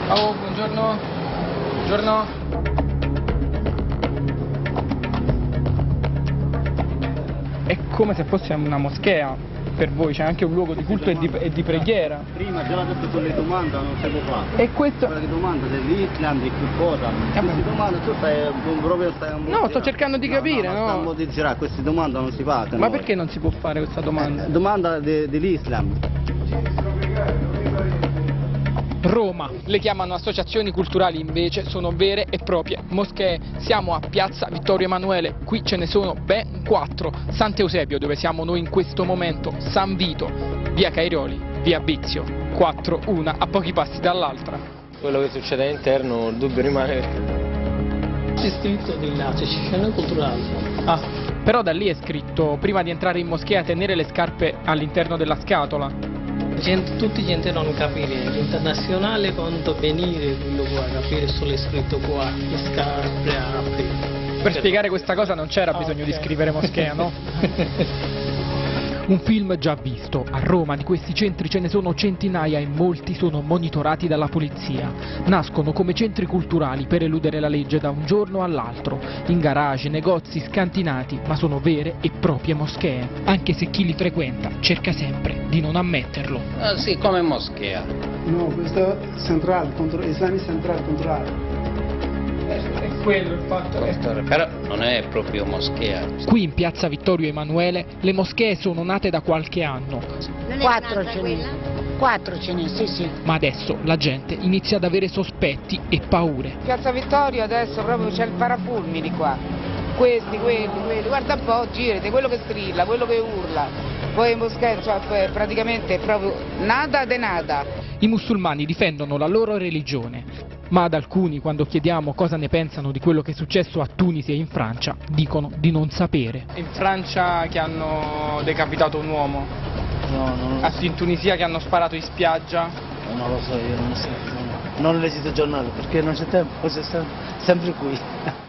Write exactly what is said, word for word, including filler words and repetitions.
Ciao, buongiorno. Buongiorno. È come se fosse una moschea. Per voi c'è anche un luogo di culto e di, e di preghiera. Prima già detto quelle domande non si può fare. E questo... Quelle domande dell'Islam, di che cosa? Queste domande tu stai proprio stai a No, sto cercando di capire, no? No, no, no. Girare, queste domande non si fanno. Ma perché non si può fare questa domanda? Eh, domanda de, dell'Islam. Roma, le chiamano associazioni culturali, invece sono vere e proprie moschee. Siamo a Piazza Vittorio Emanuele, qui ce ne sono ben quattro. Sant'Eusebio, dove siamo noi in questo momento, San Vito, via Cairoli, via Bizio, quattro, una a pochi passi dall'altra. Quello che succede all'interno, il dubbio rimane. C'è scritto di là, c'è associazione culturale. Ah, però da lì è scritto, prima di entrare in moschea, tenere le scarpe all'interno della scatola. Gente, tutti gente non capire, l'internazionale quanto venire, quello qua, capire solo è scritto qua, le scarpe, apri. Per spiegare questa cosa non c'era bisogno di scrivere moschea, no? Un film già visto. A Roma di questi centri ce ne sono centinaia e molti sono monitorati dalla polizia. Nascono come centri culturali per eludere la legge da un giorno all'altro. In garage, negozi scantinati, ma sono vere e proprie moschee. Anche se chi li frequenta cerca sempre di non ammetterlo. Ah, sì, come moschea. No, questo è centrale, contro, Islamic Central Control. È quello il fatto che... Però non è proprio moschea. Qui in piazza Vittorio Emanuele le moschee sono nate da qualche anno. Quattro ce n'è, quattro ce n'è, sì sì. Ma adesso la gente inizia ad avere sospetti e paure. Piazza Vittorio adesso proprio c'è il parafulmini qua. Questi, quelli, quelli, guarda un po', girate, quello che strilla, quello che urla. Poi in moschea, cioè, praticamente è proprio nada de nada. I musulmani difendono la loro religione. Ma ad alcuni, quando chiediamo cosa ne pensano di quello che è successo a Tunisi e in Francia, dicono di non sapere. In Francia che hanno decapitato un uomo? No, no. Ah, in Tunisia che hanno sparato in spiaggia? Non lo so, io non so. Non ho letto il giornale perché non c'è tempo, sei sempre qui.